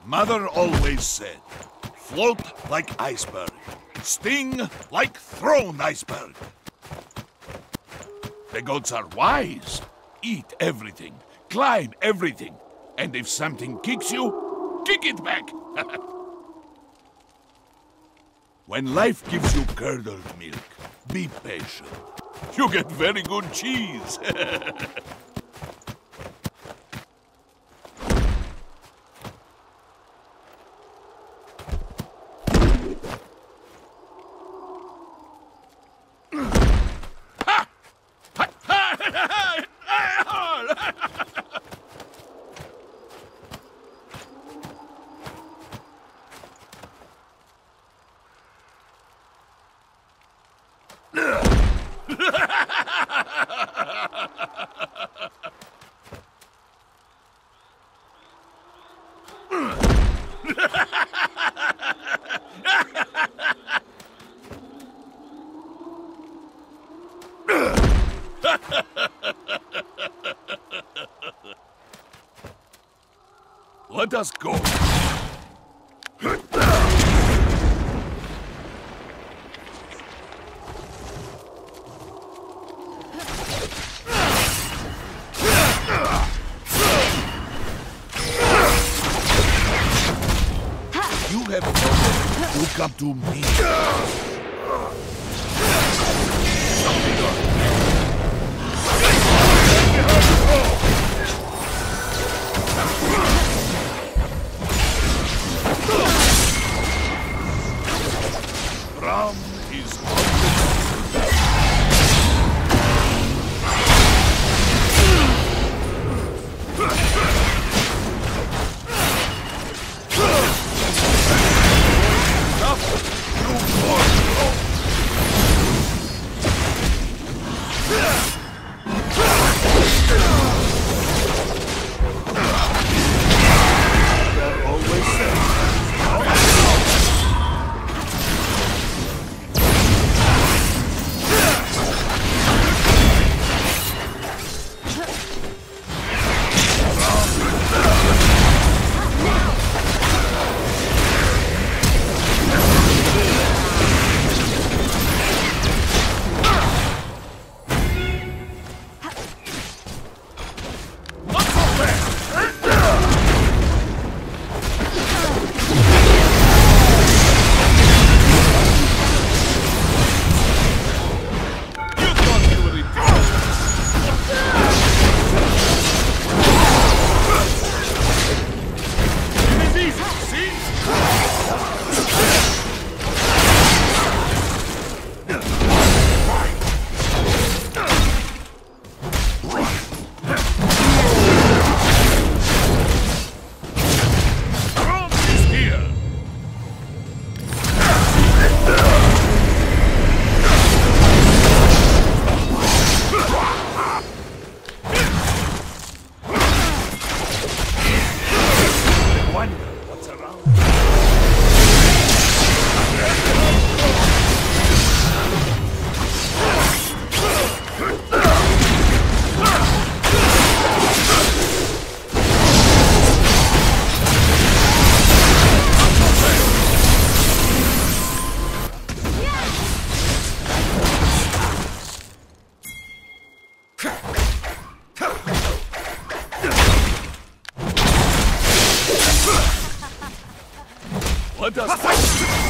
Mother always said, float like iceberg, sting like thrown iceberg. The gods are wise. Eat everything, climb everything, and if something kicks you, kick it back. When life gives you curdled milk, be patient. You get very good cheese. Let us go. You have no right to come to me. Ram is Let us fight!